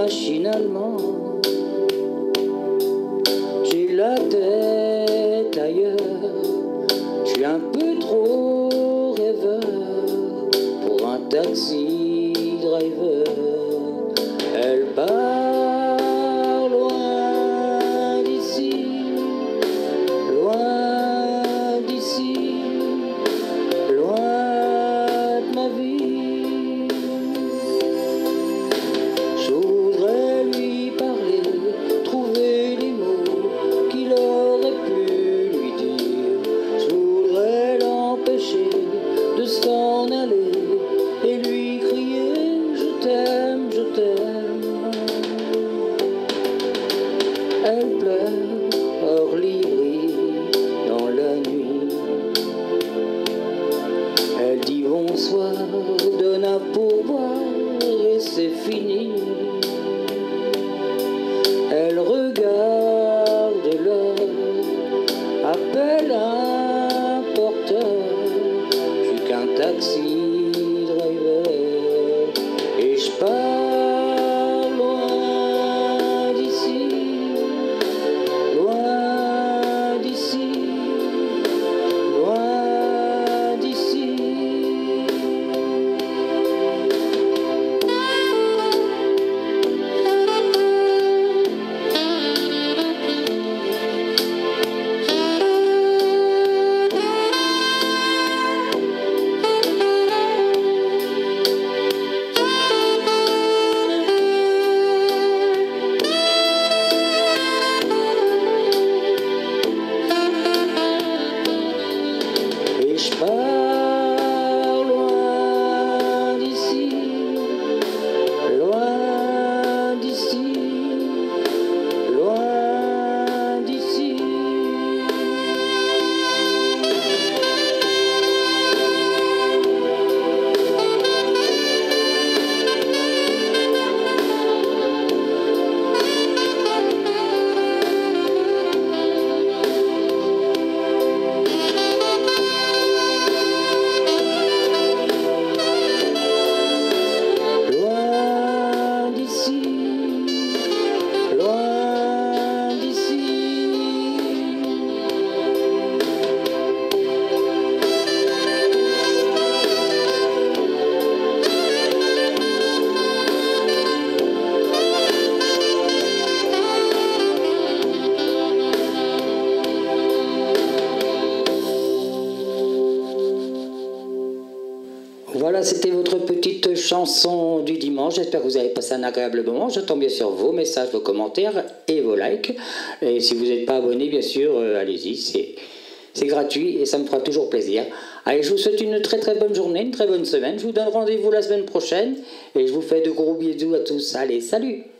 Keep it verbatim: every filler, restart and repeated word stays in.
machinalement. J'ai la tête ailleurs, je suis un peu trop rêveur pour un taxi driver. Elle part loin d'ici, loin d'ici, loin de ma vie. Je voudrais lui parler, trouver les mots qu'il aurait pu lui dire. Je voudrais l'empêcher de s'en aller et lui crier je t'aime, je t'aime. Elle pleure hors l'ivry dans la nuit. Elle dit bonsoir, donne un pourboire et c'est fini. Elle regarde l'heure, appelle un porteur. Je suis qu'un taxi driver et je pars loin d'ici, loin d'ici, loin d'ici. Et je pars loin d'ici, loin d'ici, loin d'ici. Loin d'ici, loin d'ici. Voilà, c'était votre petite chanson du dimanche. J'espère que vous avez passé un agréable moment. J'attends bien sûr vos messages, vos commentaires et vos likes. Et si vous n'êtes pas abonné, bien sûr, euh, allez-y, c'est, c'est gratuit et ça me fera toujours plaisir. Allez, je vous souhaite une très très bonne journée, une très bonne semaine. Je vous donne rendez-vous la semaine prochaine et je vous fais de gros bisous à tous. Allez, salut!